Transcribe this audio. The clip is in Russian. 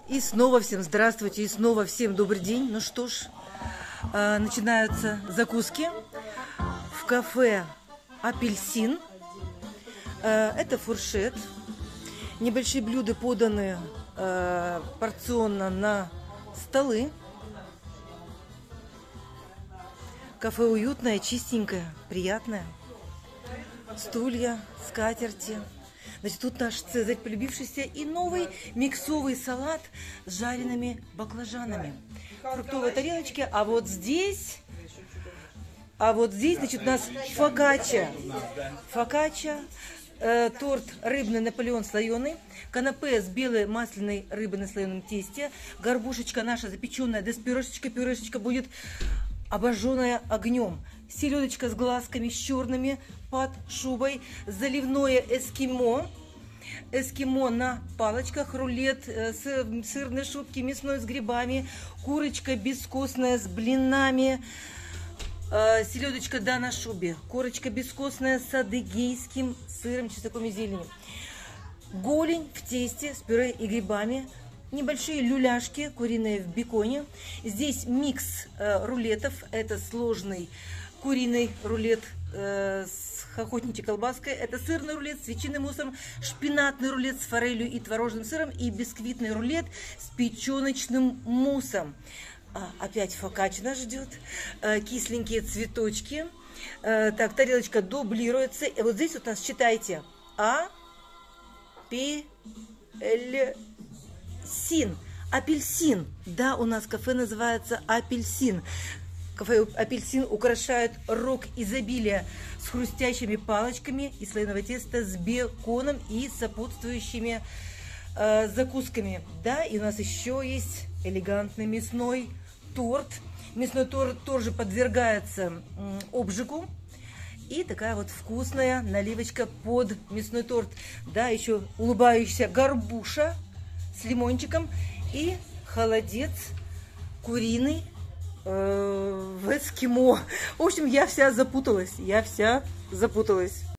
И снова всем здравствуйте, и снова всем добрый день. Ну что ж, начинаются закуски в кафе «Апельсин». Это фуршет. Небольшие блюда поданы порционно на столы. Кафе уютное, чистенькое, приятное. Стулья, скатерти. Значит, тут наш Цезарь полюбившийся и новый миксовый салат с жареными баклажанами. Фруктовая тарелочка. А вот здесь, значит, у нас фокачча. Торт рыбный Наполеон слоеный, канапе с белой масляной рыбой на слоеном тесте, горбушечка наша запеченная, да с пюрешечка будет обожженная огнем, селедочка с глазками, с черными под шубой, заливное эскимо на палочках, рулет, сырные шубки, мясной с грибами, курочка бескостная с блинами, селедочка да на шубе, корочка бескостная с адыгейским сыром, чесноком и зеленью, голень в тесте с пюре и грибами, небольшие люляшки куриные в беконе. Здесь микс рулетов. Это сложный куриный рулет с охотничьей колбаской. Это сырный рулет с ветчинным муссом, шпинатный рулет с форелью и творожным сыром и бисквитный рулет с печеночным муссом. Опять фокачча нас ждет. Кисленькие цветочки. Так, тарелочка дублируется. И вот здесь вот у нас, читайте, апельсин. Да, у нас кафе называется «Апельсин». Кафе «Апельсин» украшает рог изобилия с хрустящими палочками и слоеного теста с беконом и сопутствующими закусками. Да, и у нас еще есть элегантный мясной торт. Мясной торт тоже подвергается обжигу. И такая вот вкусная наливочка под мясной торт. Да, еще улыбающаяся горбуша с лимончиком и холодец куриный в эскимо. В общем, я вся запуталась.